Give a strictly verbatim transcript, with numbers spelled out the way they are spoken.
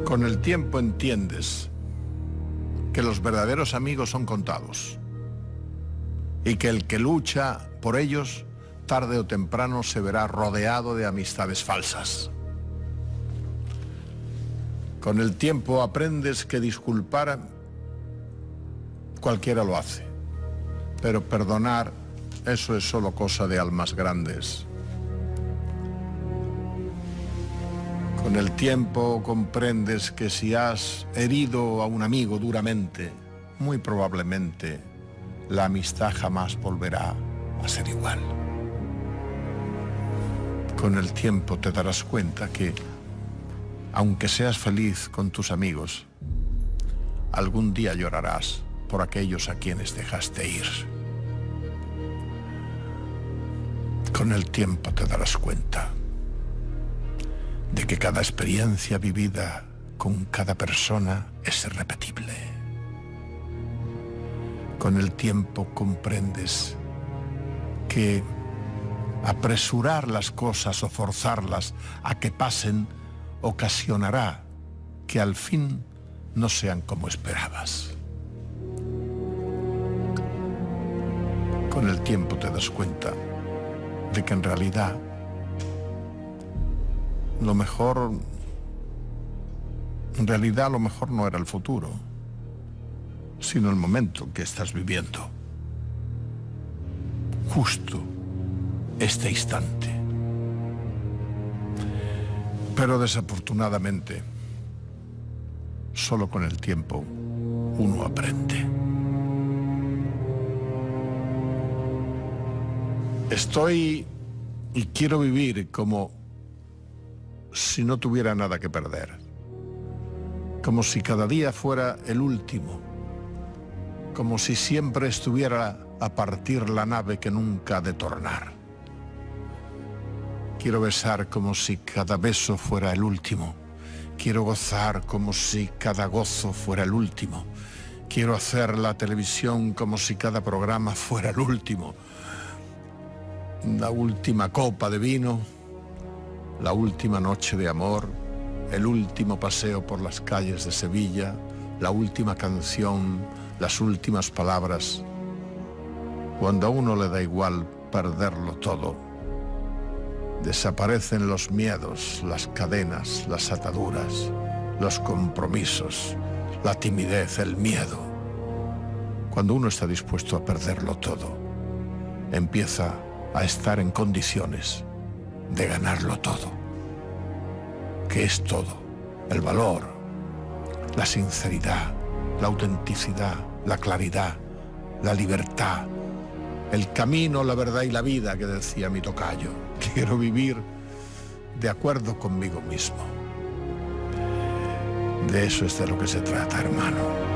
Con el tiempo entiendes que los verdaderos amigos son contados y que el que lucha por ellos, tarde o temprano se verá rodeado de amistades falsas. Con el tiempo aprendes que disculpar cualquiera lo hace, pero perdonar, eso es solo cosa de almas grandes. Con el tiempo comprendes que si has herido a un amigo duramente, muy probablemente la amistad jamás volverá a ser igual. Con el tiempo te darás cuenta que, aunque seas feliz con tus amigos, algún día llorarás por aquellos a quienes dejaste ir. Con el tiempo te darás cuenta de que cada experiencia vivida con cada persona es irrepetible. Con el tiempo comprendes que apresurar las cosas o forzarlas a que pasen ocasionará que al fin no sean como esperabas. Con el tiempo te das cuenta de que en realidad lo mejor, en realidad lo mejor no era el futuro, sino el momento que estás viviendo. Justo este instante. Pero desafortunadamente, solo con el tiempo uno aprende. Estoy y quiero vivir como si no tuviera nada que perder, como si cada día fuera el último, como si siempre estuviera a partir la nave que nunca ha de tornar. Quiero besar como si cada beso fuera el último, quiero gozar como si cada gozo fuera el último, quiero hacer la televisión como si cada programa fuera el último, la última copa de vino, la última noche de amor, el último paseo por las calles de Sevilla, la última canción, las últimas palabras. Cuando a uno le da igual perderlo todo, desaparecen los miedos, las cadenas, las ataduras, los compromisos, la timidez, el miedo. Cuando uno está dispuesto a perderlo todo, empieza a estar en condiciones de ganarlo todo. ¿Qué es todo? El valor, la sinceridad, la autenticidad, la claridad, la libertad, el camino, la verdad y la vida, que decía mi tocayo. Quiero vivir de acuerdo conmigo mismo. De eso es de lo que se trata, hermano.